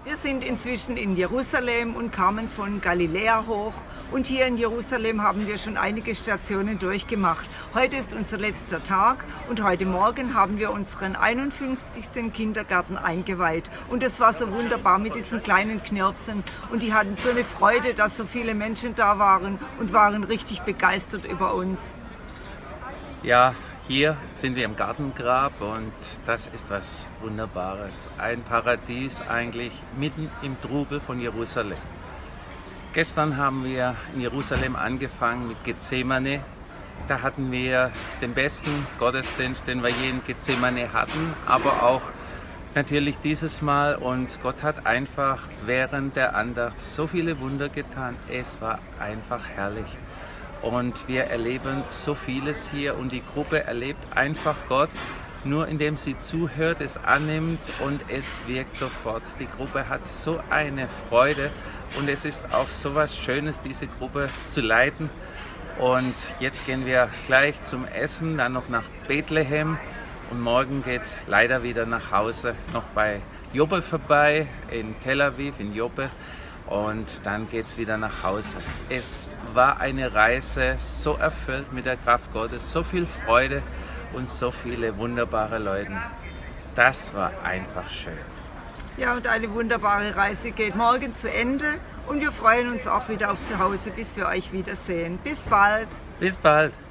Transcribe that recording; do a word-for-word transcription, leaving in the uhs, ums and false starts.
Wir sind inzwischen in Jerusalem und kamen von Galiläa hoch. Und hier in Jerusalem haben wir schon einige Stationen durchgemacht. Heute ist unser letzter Tag und heute Morgen haben wir unseren einundfünfzigsten Kindergarten eingeweiht. Und es war so wunderbar mit diesen kleinen Knirpsen. Und die hatten so eine Freude, dass so viele Menschen da waren und waren richtig begeistert über uns. Ja, hier sind wir im Gartengrab und das ist was Wunderbares. Ein Paradies eigentlich mitten im Trubel von Jerusalem. Gestern haben wir in Jerusalem angefangen mit Gethsemane. Da hatten wir den besten Gottesdienst, den wir je in Gethsemane hatten, aber auch natürlich dieses Mal. Und Gott hat einfach während der Andacht so viele Wunder getan. Es war einfach herrlich. Und wir erleben so vieles hier und die Gruppe erlebt einfach Gott, nur indem sie zuhört, es annimmt und es wirkt sofort. Die Gruppe hat so eine Freude und es ist auch so was Schönes, diese Gruppe zu leiten. Und jetzt gehen wir gleich zum Essen, dann noch nach Bethlehem und morgen geht es leider wieder nach Hause, noch bei Joppe vorbei, in Tel Aviv, in Joppe. Und dann geht es wieder nach Hause. Es war eine Reise so erfüllt mit der Kraft Gottes, so viel Freude und so viele wunderbare Leute. Das war einfach schön. Ja, und eine wunderbare Reise geht morgen zu Ende und wir freuen uns auch wieder auf zu Hause, bis wir euch wiedersehen. Bis bald! Bis bald!